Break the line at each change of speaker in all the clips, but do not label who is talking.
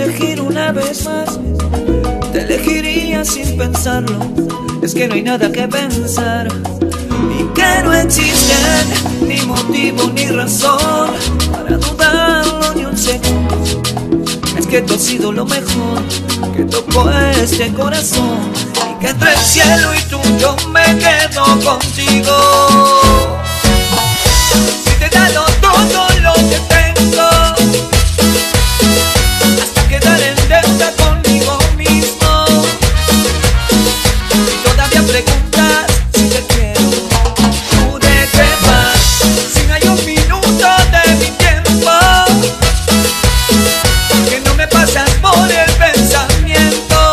elegir una vez más, te elegiría sin pensarlo. Es que no hay nada que pensar y que no existen ni motivo ni razón para dudarlo ni un segundo. Es que tú has sido lo mejor que tocó este corazón, y que entre el cielo y tú yo me quedo contigo. Si te he dado todo lo que tengo, hasta quedar en deuda conmigo mismo, y todavía preguntas si te quiero. ¿Tú de qué vas? Si no hay un minuto de mi tiempo que no me pasas por el pensamiento,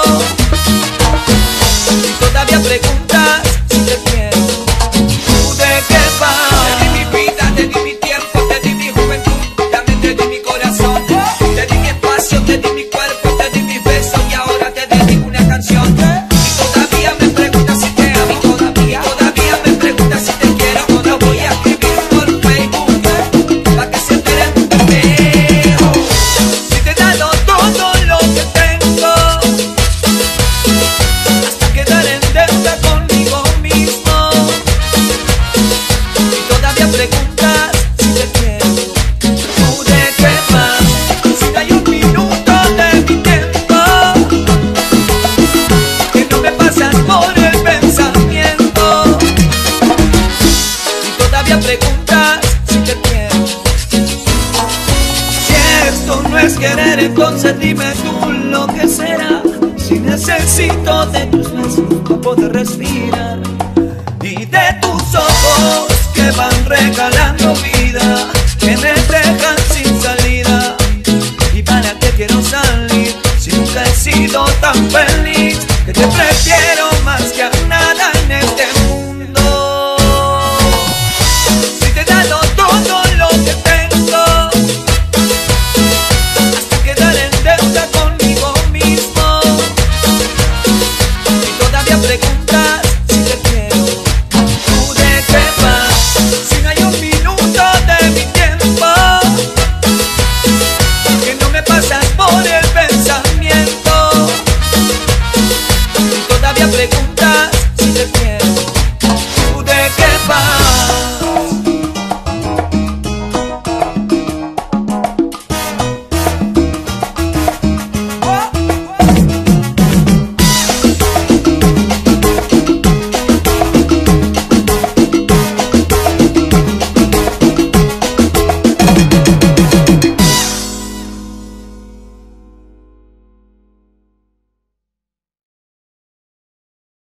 y todavía preguntas si te quiero. ¿Tú de qué vas? Te di mi vida, te di mi tiempo, te di mi juventud, también te di mi corazón, te di mi espacio, te di mi cuerpo, te di mi beso, y ahora te dedico una canción. Y todavía me preguntas si te amo, todavía me preguntas si te quiero. No voy a escribir por Facebook para que se enteren conmigo. Si te he dado todo lo que tengo, hasta quedar en deuda conmigo mismo, y todavía preguntas si te quiero. ¿Tú de qué vas? Si no hay un minuto de mi tiempo que no me pasas por el pensamiento, y todavía preguntas si te quiero. Si esto no es querer, entonces dime tú lo que será. Si necesito de tus besos para poder respirar, y de tus ojos que van regalando vida, que me dejan